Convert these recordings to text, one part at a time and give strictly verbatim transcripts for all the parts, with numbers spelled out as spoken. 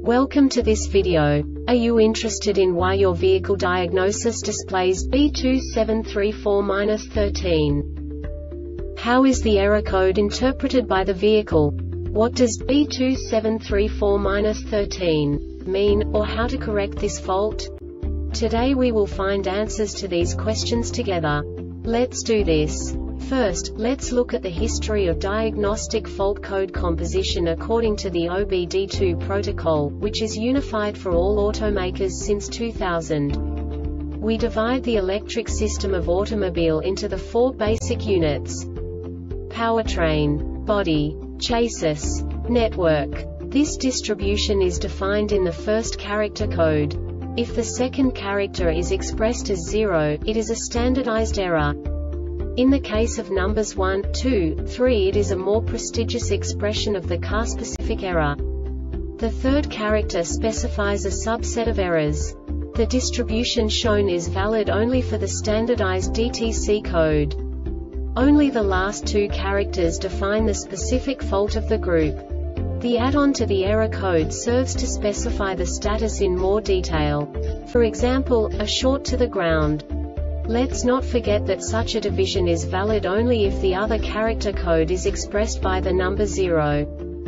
Welcome to this video. Are you interested in why your vehicle diagnosis displays B two seven three four dash thirteen? How is the error code interpreted by the vehicle? What does B two seven three four dash thirteen mean, or how to correct this fault? Today we will find answers to these questions together. Let's do this. First, let's look at the history of diagnostic fault code composition according to the O B D two protocol, which is unified for all automakers since two thousand. We divide the electric system of automobile into the four basic units: powertrain, body, chassis, network. This distribution is defined in the first character code. If the second character is expressed as zero, it is a standardized error. In the case of numbers one, two, three, it is a more prestigious expression of the car-specific error. The third character specifies a subset of errors. The distribution shown is valid only for the standardized D T C code. Only the last two characters define the specific fault of the group. The add-on to the error code serves to specify the status in more detail. For example, a short to the ground. Let's not forget that such a division is valid only if the other character code is expressed by the number zero.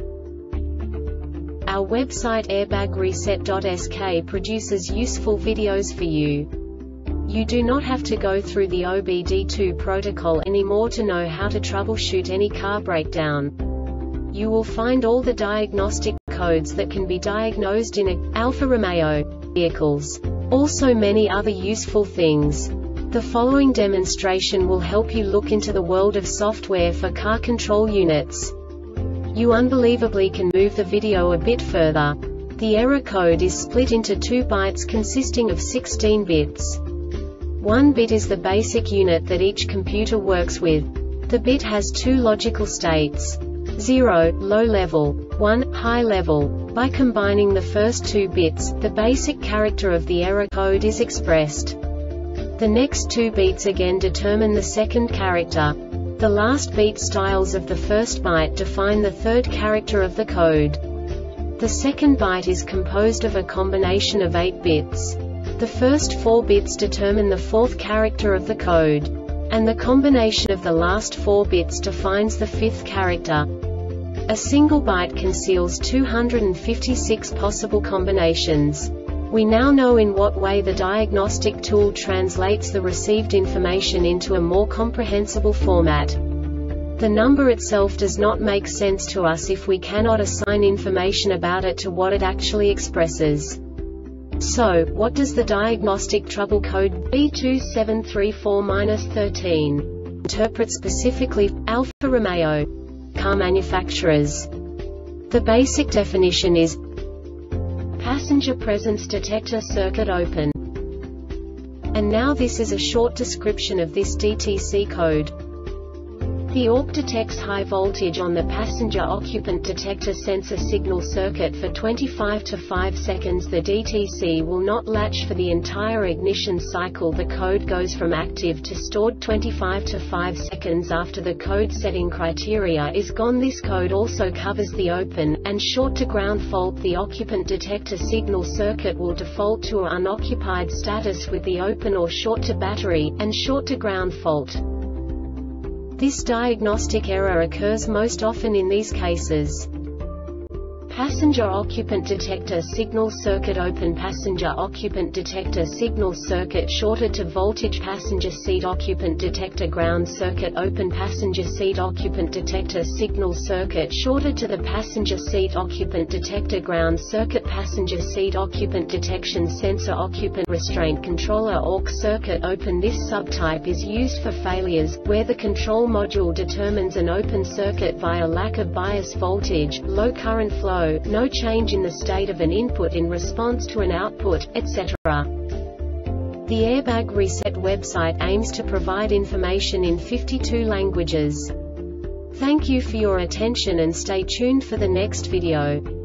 Our website airbag reset dot S K produces useful videos for you. You do not have to go through the O B D two protocol anymore to know how to troubleshoot any car breakdown. You will find all the diagnostic codes that can be diagnosed in a Alfa Romeo vehicles. Also many other useful things. The following demonstration will help you look into the world of software for car control units. You unbelievably can move the video a bit further. The error code is split into two bytes consisting of sixteen bits. One bit is the basic unit that each computer works with. The bit has two logical states: zero, low level, one, high level. By combining the first two bits, the basic character of the error code is expressed. The next two beats again determine the second character. The last beat styles of the first byte define the third character of the code. The second byte is composed of a combination of eight bits. The first four bits determine the fourth character of the code. And the combination of the last four bits defines the fifth character. A single byte conceals two hundred fifty-six possible combinations. We now know in what way the diagnostic tool translates the received information into a more comprehensible format. The number itself does not make sense to us if we cannot assign information about it to what it actually expresses. So, what does the diagnostic trouble code B two seven three four dash thirteen interpret specifically for Alfa Romeo car manufacturers? The basic definition is passenger presence detector circuit open. And now this is a short description of this D T C code. The A U C detects high voltage on the passenger occupant detector sensor signal circuit for twenty-five to five seconds. The D T C will not latch for the entire ignition cycle. The code goes from active to stored twenty-five to five seconds after the code setting criteria is gone. This code also covers the open and short to ground fault. The occupant detector signal circuit will default to an unoccupied status with the open or short to battery and short to ground fault. This diagnostic error occurs most often in these cases: passenger occupant detector signal circuit open, passenger occupant detector signal circuit shorted to voltage, passenger seat occupant detector ground circuit open, passenger seat occupant detector signal circuit shorted to the passenger seat occupant detector ground circuit, passenger seat occupant detection sensor occupant restraint controller A U C circuit open. This subtype is used for failures where the control module determines an open circuit via lack of bias voltage, low current flow, no change in the state of an input in response to an output, et cetera. The Airbag Reset website aims to provide information in fifty-two languages. Thank you for your attention and stay tuned for the next video.